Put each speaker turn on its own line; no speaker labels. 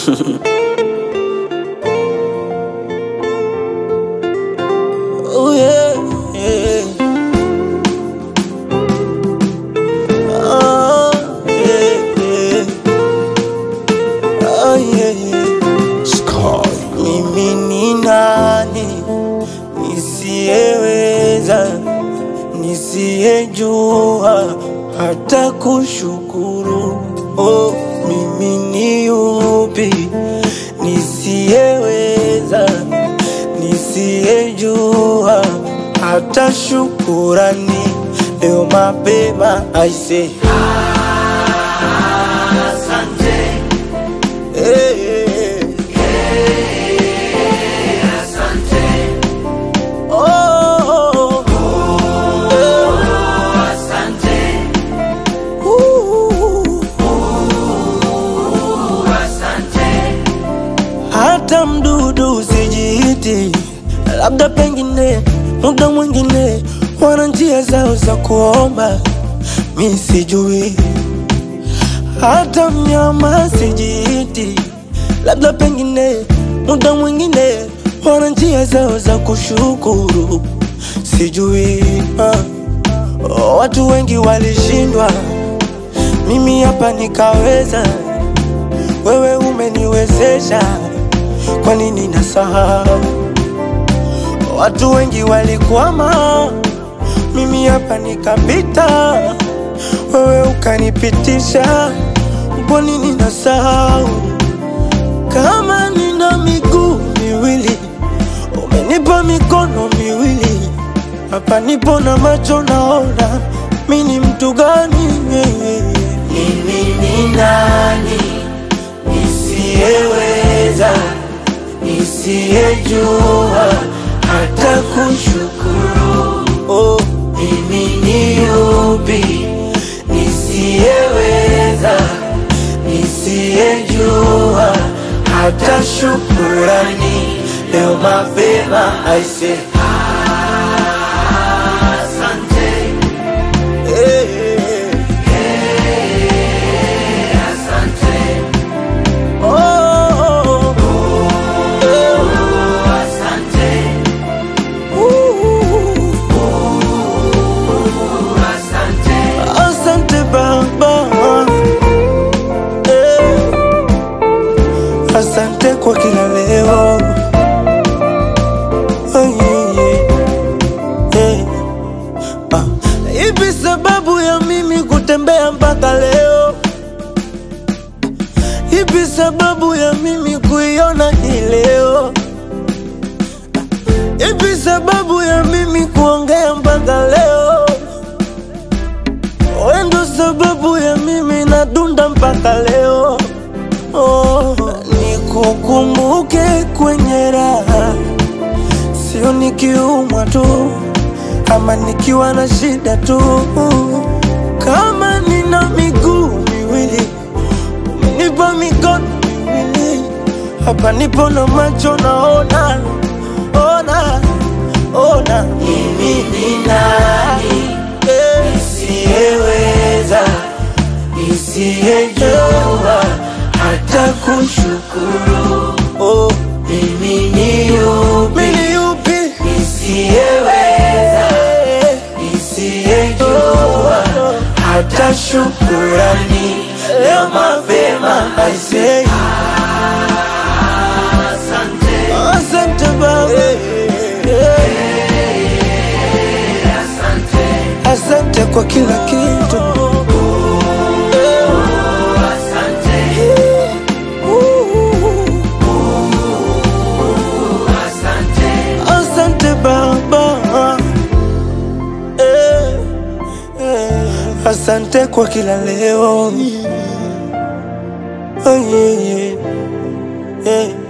Oh yeah, yeah. Oh yeah, yeah. Oh yeah, yeah.
Sky.
Mimi ni nani nisiyeweza, nisiyejua hata kushukuru? Oh, mimi ni yupi nisiyeweza, nisiyejua hata shukurani? Leo mapema I say Asante. Hey, hey, hey. Asante. Oh, oh, oh. Asante. Asante. Hata mdudu usijiiti, labda pengine muda mwingine wana njia zao za kuomba, mi sijui. Hata mnyama sijiiti, labda pengine muda mwingine wana njia zao za kushukuru, sijui. Watu wengi walishindwa, mimi hapa nikaweza. Wewe umeniwezesha, kwa nini nasahau? Watu wengi walikwama, mimi hapa nikapita. Wewe ukanipitisha, kwa nini nasahau? Kama nina miguu miwili, umenipa mikono miwili. Hapa nipo na macho naona, mimi ni mtu gani? Mimi ni nani nisiyeweza, nisiyejua hata kushukuru? Oh, mimi ni yupi nisiyeweza, nisiyejua hata shukurani? Leo mapema I say Asante. Hey, hey, asante. Oh, oh, oh, asante. Asante. Asante Baba. Asante kwa kila leo. Ipi sababu ya mimi kutembea mpaka leo? Ipi sababu ya mimi kuiona hii leo? Ipi sababu ya mimi kuongea mpaka leo? Wewe ndo sababu ya mimi nadunda mpaka leo. Oh, nikukumbuke kwenye raha, sio nikiumwa tu ama nikiwa na shida tu. Kama nina miguu miwili, umenipa mikono miwili. Hapa nipo na macho naona, ona, ona. Mimi ni nani nisiyeweza, nisiyejua hata kushukuru? Oh, mimi ni yupi nisiyeweza, nisiyejua hata shukurani? Leo mapema I say Asante. Asante Baba. Asante. Asante kwa kila kitu. Asante Baba. Asante kwa kila leo. Oh yeah, yeah.